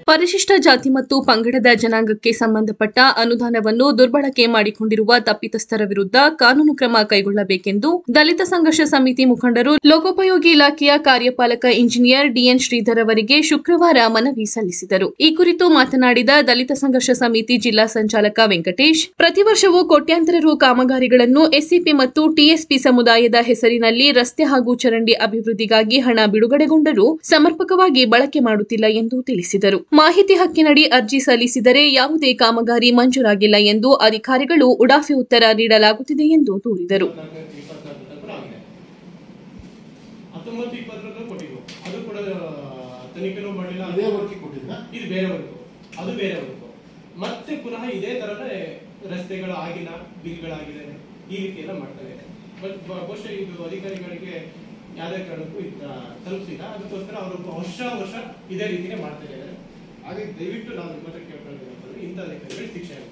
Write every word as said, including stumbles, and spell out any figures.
ಪರಿಶಿಷ್ಟ ಜಾತಿ ಮತ್ತು ಪಂಗಡದ ಜನಾಂಗಕ್ಕೆ ಸಂಬಂಧಪಟ್ಟ ಅನುದಾನವನ್ನು ದುರ್ಬಳಕೆ ಮಾಡಿಕೊಂಡಿರುವ ತಪ್ಪಿತಸ್ಥರ ವಿರುದ್ಧ ಕಾನೂನು ಕ್ರಮ ಕೈಗೊಳ್ಳಬೇಕೆಂದು ದಲಿತ ಸಂಘರ್ಷ ಸಮಿತಿ ಮುಖಂಡರು ಲೋಕೋಪಯೋಗಿ ಇಲಾಖೆಯ ಕಾರ್ಯಪಾಲಕ ಇಂಜಿನಿಯರ್ ಡಿಎನ್ ಶ್ರೀಧರ್ ಅವರಿಗೆ ಶುಕ್ರವಾರ ಮನವಿ ಸಲ್ಲಿಸಿದರು. ಈ ಕುರಿತು ಮಾತನಾಡಿದ ದಲಿತ ಸಂಘರ್ಷ ಸಮಿತಿ ಜಿಲ್ಲಾ ಸಂಚಾಲಕ ವೆಂಕಟೇಶ್, ಪ್ರತಿ ವರ್ಷವೂ ಕೋಟ್ಯಾಂತರ ರು ಕಾಮಗಾರಿಗಳನ್ನು ಎಸ್ಸಿಪಿ ಮತ್ತು ಟಿಎಸ್ಪಿ ಸಮುದಾಯದ ಹೆಸರಿನಲ್ಲಿ ರಸ್ತೆ ಹಾಗೂ ಚರಂಡಿ ಅಭಿವೃದ್ಧಿಗಾಗಿ ಹಣ ಬಿಡುಗಡೆಗೊಂಡರೂ ಸಮರ್ಪಕವಾಗಿ ಬಳಕೆ ಮಾಡುತ್ತಿಲ್ಲ ಎಂದು ತಿಳಿಸಿದರು. ಮಾಹಿತಿ ಹಕ್ಕಿನಡಿ ಅರ್ಜಿ ಸಲ್ಲಿಸಿದರೆ ಯಾವುದೇ ಕಾಮಗಾರಿ ಮಂಜೂರಾಗಿಲ್ಲ ಎಂದು ಅಧಿಕಾರಿಗಳು ಉಡಾಫೆ ಉತ್ತರ ನೀಡಲಾಗುತ್ತಿದೆ ಎಂದು ದೂರಿದರು. ಮತ್ತೆ ಪುನಃ ಇದೇ ತರನೇ ರಸ್ತೆಗಳು ಆಗಿಲ್ಲ, ಬಿಲ್ಗಳಾಗಿದೆ, ಈ ರೀತಿ ಎಲ್ಲ ಮಾಡ್ತಾರೆ. ಬಟ್ ಬಹುಶಃ ಇದು ಅಧಿಕಾರಿಗಳಿಗೆ ಯಾವುದೇ ಕಾರಣಕ್ಕೂ ತಲುಪಿಸಿಲ್ಲ. ಅದಕ್ಕೋಸ್ಕರ ಅವರು ವರ್ಷ ವರ್ಷ ಇದೇ ರೀತಿನೇ ಮಾಡ್ತಾ ಇದ್ದಾರೆ. ಹಾಗೆ ದಯವಿಟ್ಟು ನಾವು ನಿಮ್ಮ ಹತ್ರ ಕೇಳ್ಕೊಳ್ತೀವಿ, ಇಂಥ ಅಧಿಕಾರಿಗಳಿಗೆ ಶಿಕ್ಷೆ